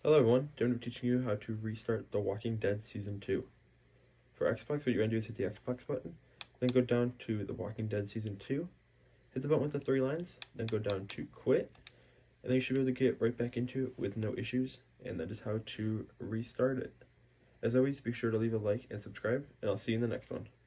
Hello everyone, today I'm going to be teaching you how to restart The Walking Dead Season 2. For Xbox, what you're going to do is hit the Xbox button, then go down to The Walking Dead Season 2, hit the button with the 3 lines, then go down to Quit, and then you should be able to get right back into it with no issues, and that is how to restart it. As always, be sure to leave a like and subscribe, and I'll see you in the next one.